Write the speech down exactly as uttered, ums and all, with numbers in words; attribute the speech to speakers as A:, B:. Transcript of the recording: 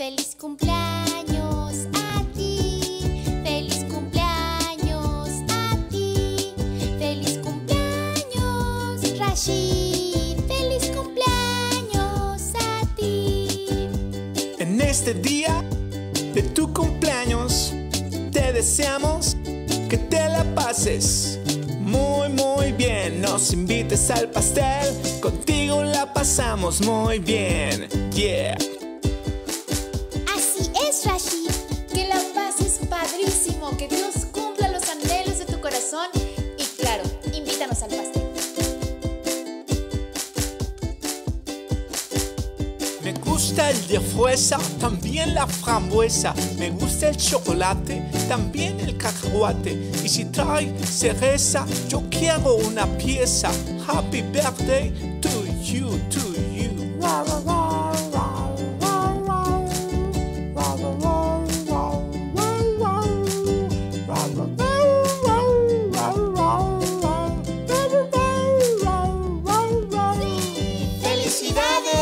A: Feliz cumpleaños a ti, feliz cumpleaños a ti, feliz cumpleaños Rashid, feliz cumpleaños a ti.
B: En este día de tu cumpleaños te deseamos que te la pases muy muy bien. Nos invites al pastel, contigo la pasamos muy bien. Yeah.
A: Así es, Rashid, que la pases padrísimo, que Dios cumpla los anhelos de tu corazón y claro, invítanos al pastel.
B: Me gusta el de fresa, también la frambuesa. Me gusta el chocolate, también el cacahuate. Y si trae cereza, yo quiero una pieza. Happy birthday to you, to you.
A: ¡Felicidades!